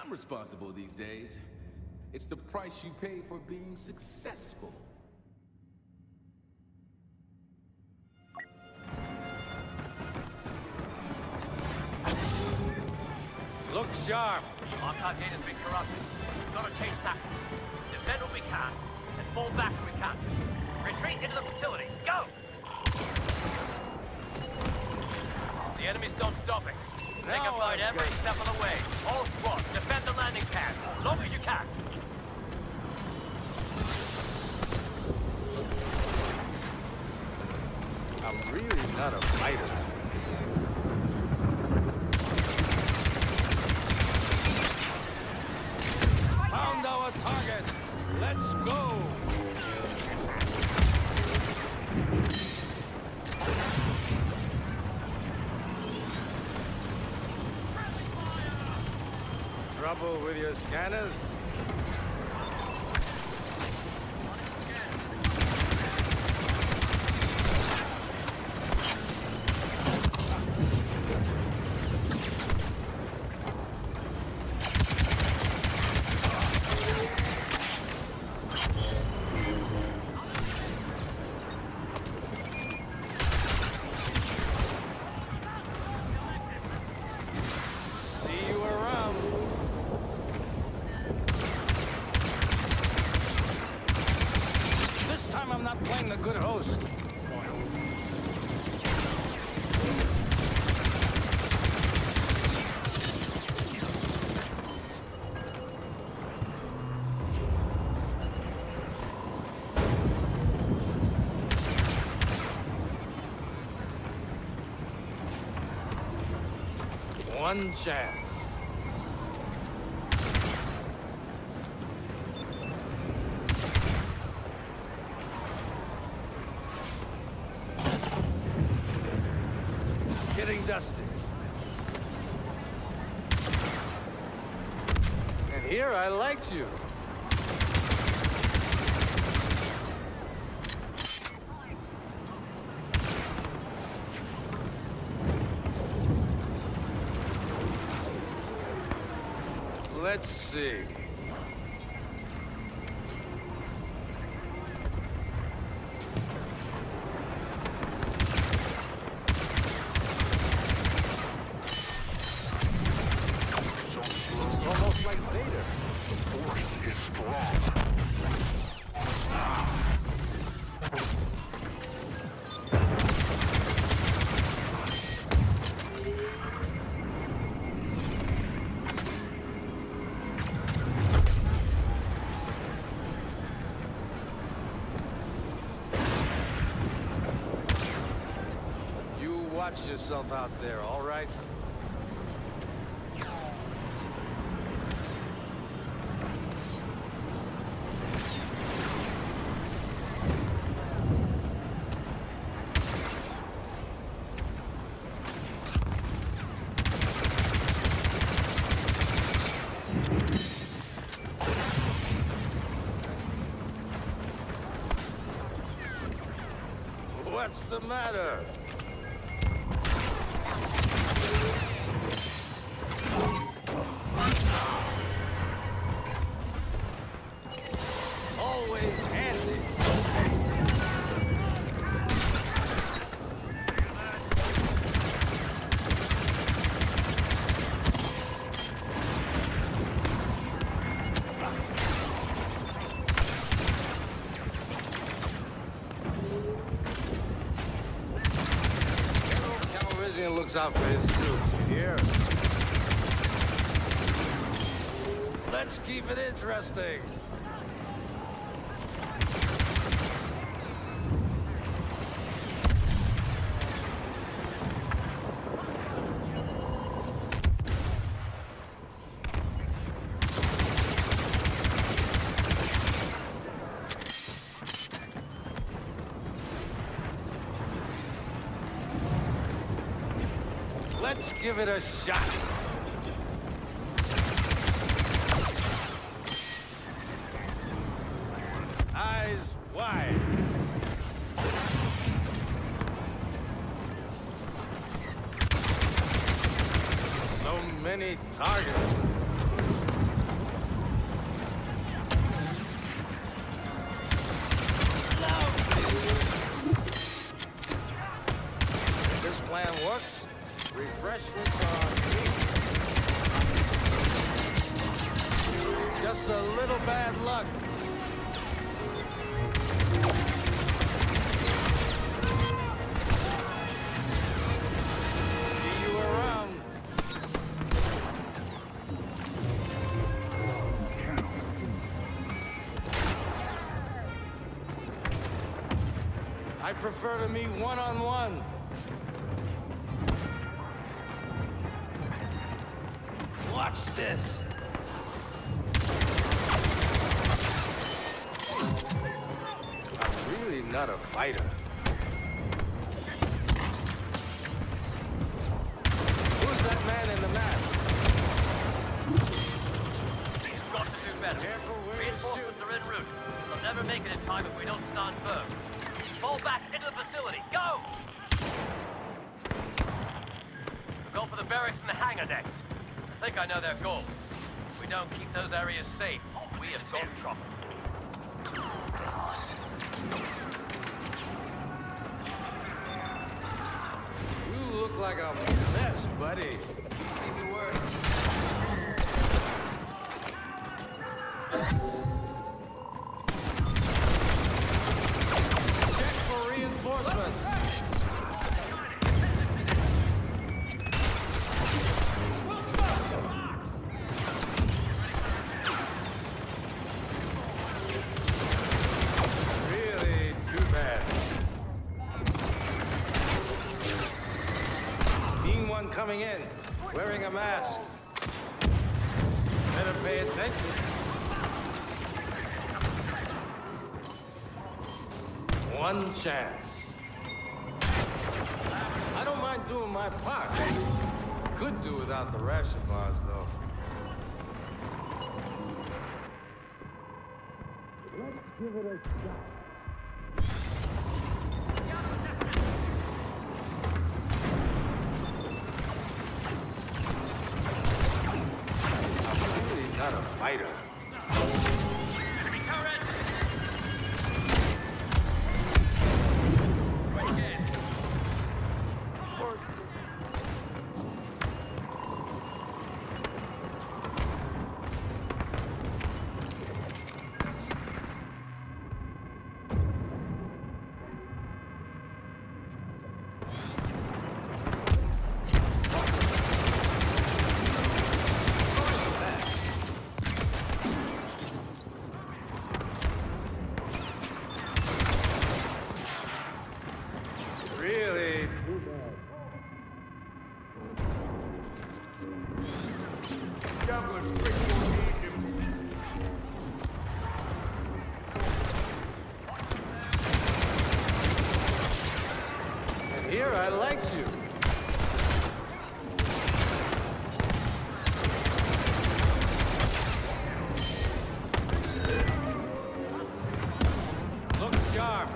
I'm responsible these days. It's the price you pay for being successful. Look sharp. Our data's been corrupted. We've got to change tactics. Defend what we can, and fall back if we can't. Retreat into the facility. Go! The enemies don't stop it. They can fight every step of the way. All squads, defend the landing pad, as long as you can. I'm really not a fighter. Found our target. Let's go. Trouble with your scanners? I'm not playing the good host. One chance. Getting dusty. And here I liked you. Let's see. Almost like Vader. The force is strong. You watch yourself out there, all right? What's the matter? Always handy. Calrissian looks out for his troops, you hear? Let's keep it interesting. Let's give it a shot. Eyes wide. So many targets. this plan works, refreshments are on me. Just a little bad luck. See you around. I prefer to meet one-on-one. Watch this. I'm really not a fighter. Who's that man in the mask? He's got to do better. Careful where you Reinforcements shoot. are en route. They'll never make it in time if we don't stand firm. Fall back into the facility. Go! We'll go for the barracks and the hangar next. I think I know their goal. If we don't keep those areas safe, we have got trouble. You look like a mess, buddy. You've seen me worse. Check for reinforcement. Really too bad. Seen one coming in, wearing a mask. Better pay attention. One chance. I don't mind doing my part. Could do without the ration bars, though. Let's give it a shot. I'm really not a fighter. Enemy turret! Quick in! Really too bad. And here I liked you. Look sharp.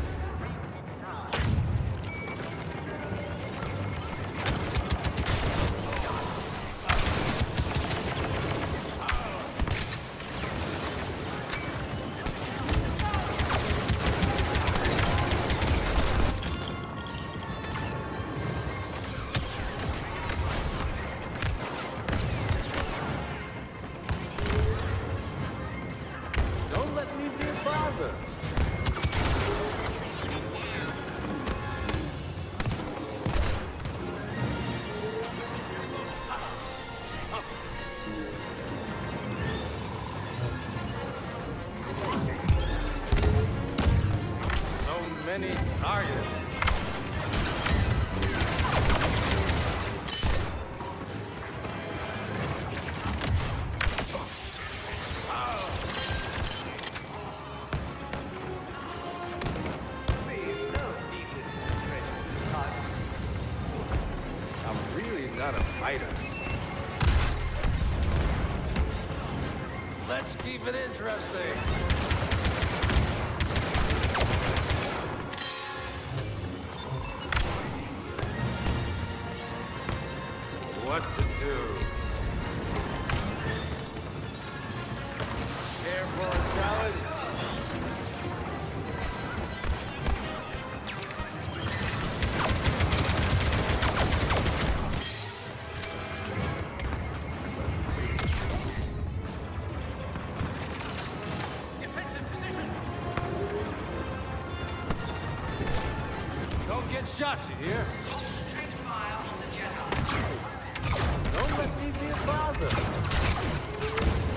Don't let me be a bother. So many targets. I'm really not a fighter. Let's keep it interesting. What to do? Care for a challenge? get shot, you hear? Trace file on the Jedi. Don't let me be a bother.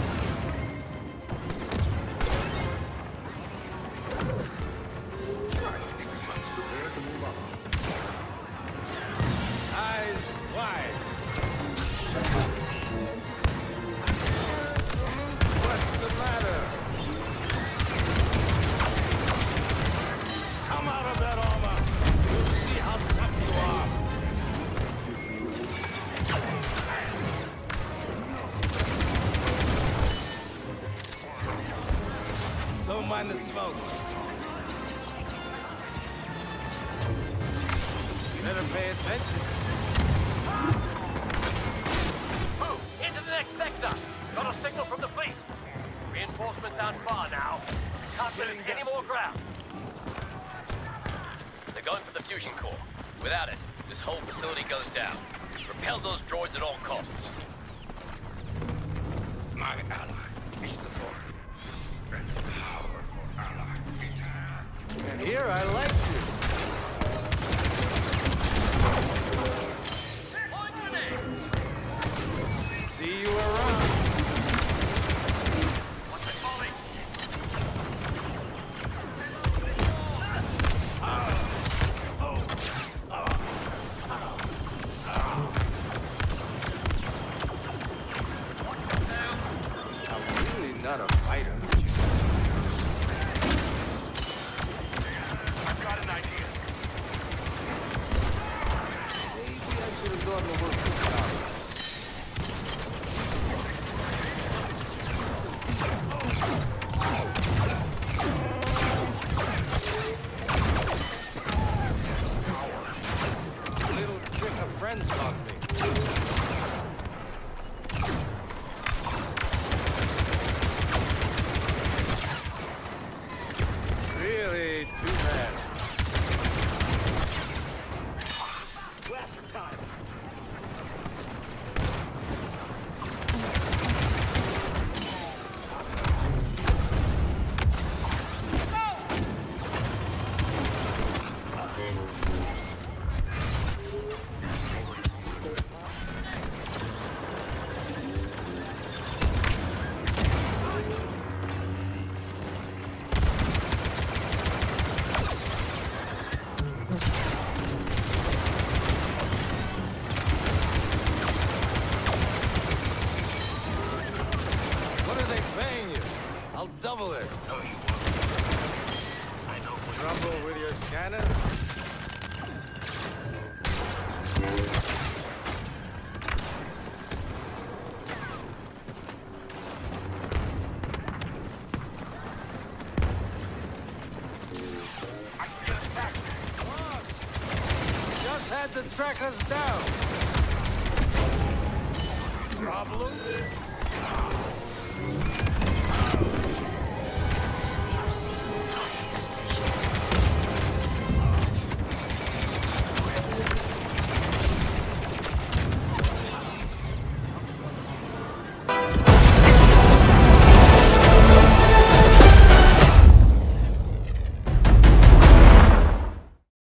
Eyes wide. What's the matter? Come out of that armor. You'll see how tough you are. Don't mind the smoke. Better pay attention. Move! Into the next sector! Got a signal from the fleet! Reinforcements aren't far now. Can't lose any more ground. They're going for the fusion core. Without it, this whole facility goes down. Repel those droids at all costs. My ally is the Lord. And powerful ally. And here I like you. See you around. What's it calling? I'm really not a fighter. I've got an idea. Maybe I should have gone to work for Calrissian. Little trick a friend taught me. Really too bad. What are they paying you? I'll double it. No, you won't. I know what Trouble with your scanner? Just had to track us down. Problem?